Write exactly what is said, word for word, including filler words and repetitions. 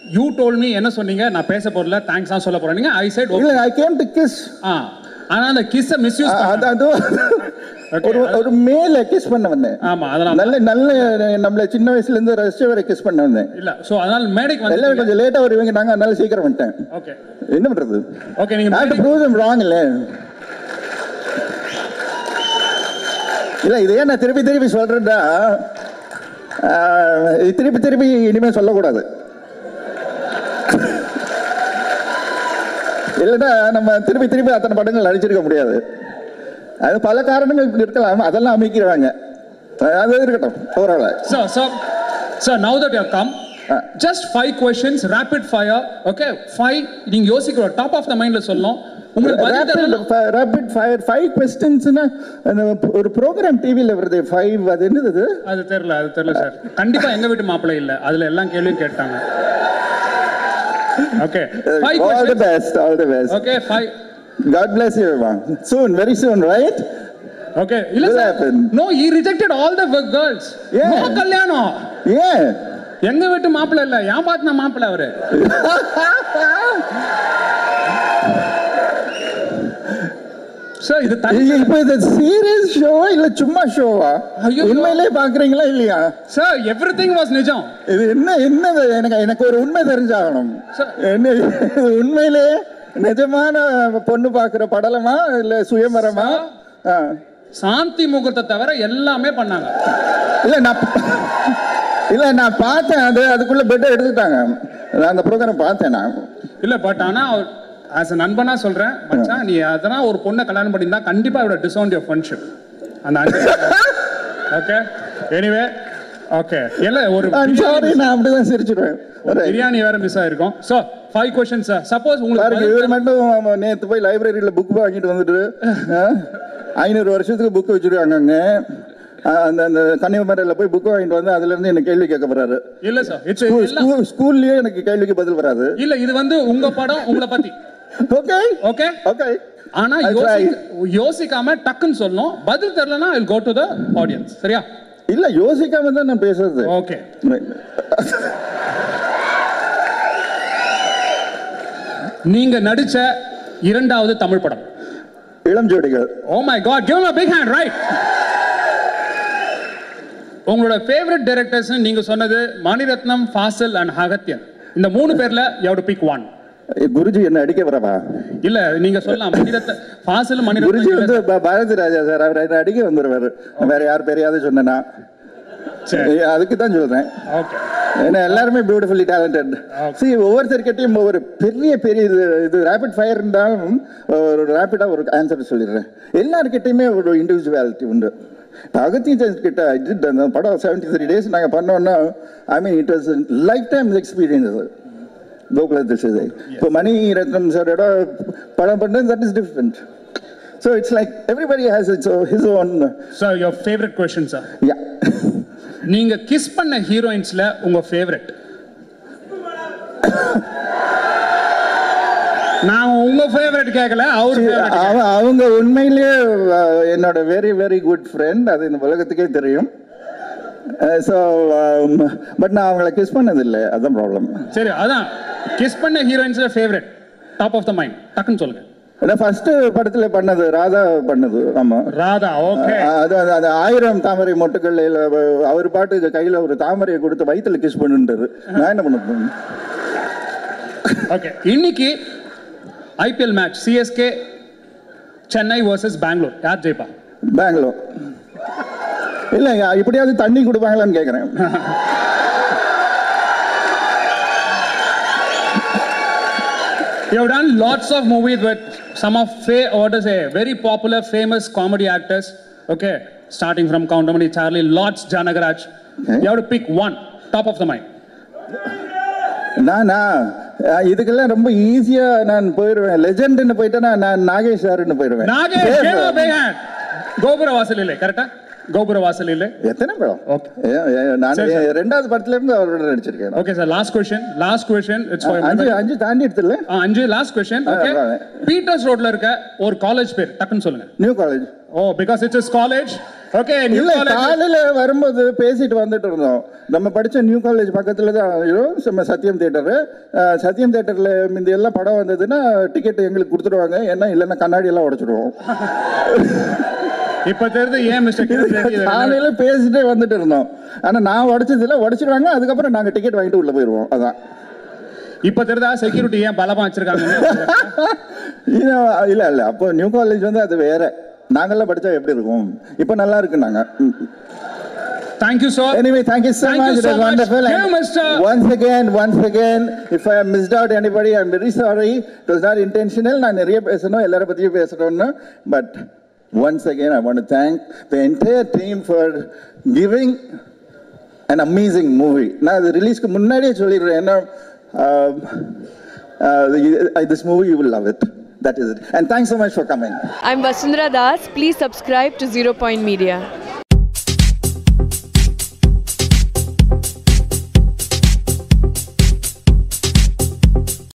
you told me என்ன சொன்னீங்க நான் பேச போறல thanks தான் சொல்ல போறேன். I said okay. I came to kiss. ஆ ஆனா அந்த கிஸ் மிஸ்யூஸ் பண்ண அது ஒரு ஒரு மேல கிஸ் பண்ண வந்தேன். ஆமா அதனால நல்ல நல்ல நம்மள சின்ன வயசுல இருந்து ரசிச்சவரை கிஸ் பண்ண வந்தேன். இல்ல சோ அதனால மேடைக்கு வந்து எல்லாம் கொஞ்சம் லேட்டா வருவீங்க நாங்க அதனால சீக்கிரம் வந்துட்டேன். ஓகே என்ன பண்றது? ஓகே நீங்க I have to prove them wrong இல்ல. இல்ல இதே நான் திருப்பி திருப்பி சொல்றேன்டா திருப்பி திருப்பி இனிமே சொல்லக்கூடாது. இல்லைன்னா நம்ம திருப்பி திருப்பி அத்தனை படங்கள் நடிச்சிருக்க முடியாது. அது பல காரணங்கள் இருக்கலாம், அதெல்லாம் அமைக்கிறாங்க. அது இருக்கட்டும் overall. So so so now that you have come, uh, just five questions rapid fire. Okay, five நீங்க யோசிக்கிற டாப் ஆஃப் தி மைண்ட்ல சொல்லணும். உங்களுக்கு பதில் தெரியல. ரேபிட் ஃபயர் five क्वेश्चंसனா ஒரு ப்ரோகிராம் டிவில வருது five அது என்னது? அது தெரியல அது தெரியல சார். கண்டிப்பா எங்க வீட்டு மாப்பிள்ளை இல்ல. அதுல எல்லாம் கேள்வியும் கேட்டாங்க. Okay, five all questions. the best, all the best. Okay, five. God bless you everyone. Soon, very soon, right? Okay, illa sir. No, he rejected all the girls. Yeah. No kalyanam. Yeah. எங்க வீட்டு மாப்பிள்ளை இல்ல. யா பாத்னா மாப்பிள்ளை அவரு. Sir இது இப்போ இது serious show இல்ல சும்மா ஷோவா? உண்மையிலே பாக்குறீங்களா இல்லையா? சார் எவ்ரிதிங் வாஸ் நிஜம். இது என்ன என்ன எனக்கு எனக்கு ஒரு உண்மை தெரிஞ்சாகணும். என்ன உண்மையிலே நிஜமான பொண்ணு பாக்குற படலமா இல்ல சுயமரமா? சாந்தி முகூர்த்த தவிர எல்லாமே பண்ணாங்க. இல்ல நான் இல்ல நான் பார்த்தேன். அது அதுக்குள்ள பெட் எடுத்துட்டாங்க. நான் அந்த ப்ரோகிராம் பார்த்தேன் நான். இல்ல பட் ஆனா as a நண்பனா சொல்றேன் மச்சான் நீ அதனா ஒரு பொண்ணை கல்யாணம் பண்ணிருந்தா கண்டிப்பா இவட டிசவுண்ட் யுவர் ஃப்ரெண்ட்ஷிப். அந்த ஓகே எனிவே ஓகே இல்ல ஒரு சாரி நான் அப்படிதான் சிரிச்சிடுவேன். பிரியாணி வேற மிஸ் ஆயிருக்கும். So five questions sir. Suppose உங்களுக்கு இவர் மட்டும் நேத்து போய் லைப்ரரியில புக் வாங்கிட்டு வந்துட்டு ஐநூறு வருஷத்துக்கு புக் வச்சிருக்காங்க. அந்த அந்த கன்னியாகுமரியில போய் புக் வாங்கிட்டு வந்து அதுல இருந்து என்ன கேள்வி கேட்க போறாரு. இல்ல சார் இட்ஸ் ஸ்கூல்லயே எனக்கு கேள்விக்கு பதில் வராது. இல்ல இது வந்து உங்க படம் உங்களை பத்தி. ஓகே ஓகே ஓகே ஆனா யோசிக்காம டக்குன்னு சொல்லணும். பதில் தெரியலனா I will go to the audience. சரியா? இல்ல யோசிக்காம தான் நான் பேசுறது. ஓகே நீங்க நடிச்ச இரண்டாவது தமிழ் படம் இளம் ஜோடிகள். Oh my god, give him a big hand, right? உங்களோட ஃபேவரட் டைரக்டர்ஸ் நீங்க சொன்னது மணிரத்னம், ஃபாசில் அண்ட் அகத்தியன். இந்த மூணு பேர்ல you have to pick one. Guruji என்ன அடிக்க வரவா? இல்ல நீங்க சொல்லலாம் மணிரத்னம் ஃபாசில் மணிரத்னம். குருஜி வந்து பாரதி ராஜா சார் அவர் என்ன அடிக்க வந்துருவாரு. வேற யார் பேரையாவது சொன்னேனா? சரி அதுக்கு தான் சொல்றேன். ஓகே ஏன்னா எல்லாருமே பியூட்டிஃபுல்லி டேலண்டட். see ஒவ்வொருத்தர்கிட்டயும் ஒரு பெரிய பெரிய இது இது ரேபிட் ஃபயர் இருந்தாலும் ஒரு ரேபிடா ஒரு ஆன்சர் சொல்லிடுறேன். எல்லார்கிட்டயுமே ஒரு இண்டிவிஜுவாலிட்டி உண்டு. அகத்தியன் கிட்ட அந்த படம் செவன்டி த்ரீ டேஸ் நாங்கள் பண்ணோம்னா I mean it was lifetime experience. கோகுல திசை இப்போ மணி ரத்னம் சாரோட படம் பண்ணது that is different. So it's like everybody has its his own. Sir your favourite question sir. Yeah நீங்க கிஸ் பண்ண ஹீரோயின்ஸ்ல உங்க ஃபேவரட்? நான் உங்க ஃபேவரட் கேட்கல அவர் ஃபேவரட். அவங்க உண்மையிலேயே என்னோட வெரி வெரி குட் ஃப்ரெண்ட். அது இந்த உலகத்துக்கே தெரியும். ஸோ பட் நான் அவங்கள கிஸ் பண்ணதில்லை. அதுதான் ப்ராப்ளம். சரி அதான் கிஸ் பண்ண ஹீரோயின்ஸ்ல favourite top of the mind டக்குன்னு சொல்லுங்க. ஃபர்ஸ்ட் படத்துல பண்ணது ராதா பண்ணது. ஆமா ராதா. ஓகே அது அது ஆயிரம் தாமரை மொட்டுக்கள் அவர் பாட்டு கையில ஒரு தாமரையை கொடுத்து வயிற்றுல கிஸ் பண்ணுன்றது. நான் என்ன பண்ண? ஓகே இன்னைக்கு IPL match CSK Chennai versus Bangalore யார் ஜெயிப்பா? பெங்களூர். இல்ல இப்படியாவது தண்ணி கொடுப்பாங்களான்னு கேக்குறேன். You have done lots of movies with some of fa- what to say very popular famous comedy actors. Okay, starting from Countermany Charlie, Lots, Janagaraj. Okay. You have to pick one top of the mind. நானா இதுக்கெல்லாம் ரொம்ப ஈஸியா நான் போயிடுவேன். லெஜெண்ட்னு போயிட்டேன்னா நான் நாகேஷ் சார்னு போயிடுவேன். நாகேஷ் கோபுர வாசல் இல்லை கரெக்டா? கோபுர வாசல் இல்லை எத்தனை படம்? ஓகே நான் ரெண்டாவது படத்துல இருந்து அவரோட நடிச்சிருக்கேன். Okay sir last question last question it's for அஞ்சு அஞ்சு தாண்டி எடுத்துல அஞ்சு லாஸ்ட் क्वेश्चन. ஓகே பீட்டர்ஸ் ரோட்ல இருக்க ஒரு காலேஜ் பேர் டக்குன்னு சொல்லுங்க. New college. Oh because it's is college okay new இல்ல காலேஜ் காலையில வரும்போது பேசிட்டு வந்துட்டு இருந்தோம். நம்ம படிச்ச நியூ காலேஜ் பக்கத்துல தான் நம்ம சத்யம் தியேட்டரு. சத்யம் தியேட்டர்ல இந்த எல்லாம் படம் வந்ததுன்னா டிக்கெட் எங்களுக்கு கொடுத்துருவாங்க. ஏன்னா இல்லைன்னா கண்ணாடி எல்லாம் உடைச்சிடுவோம். இப்ப தெரியுது ஏன் மிஸ்டர் கிரண் ரெட்டி காலையில பேசிட்டே வந்துட்டு இருந்தோம். ஆனா நான் உடைச்சதுல உடைச்சிடுவாங்க. அதுக்கப்புறம் நாங்க டிக்கெட் வாங்கிட்டு உள்ள போயிருவோம். அதான் இப்ப தெரியுதா செக்யூரிட்டி ஏன் பலமா வச்சிருக்காங்க. இல்ல இல்ல அப்போ நியூ காலேஜ் வந்து அது வேற. நாங்கெல்லாம் படிச்சா எப்படி இருக்கும்? இப்ப நல்லா இருக்கு. நாங்க Thank you, sir. Anyway, thank you so thank much. You it so was much. wonderful. Yeah, Mister Once again, once again, if I have missed out anybody, I'm very sorry. It was not intentional. நான் நிறைய பேசணும், எல்லார பத்தியும் பேசணும்னு. But once again, I want to thank the entire team for giving an amazing movie. நான் அது ரிலீஸ்க்கு முன்னாடியே சொல்லிடுறேன். ஏன்னா this movie you will love it. That is it. And thanks so much for coming. I'm Vasundhara Das. Please subscribe to Zero Point Media.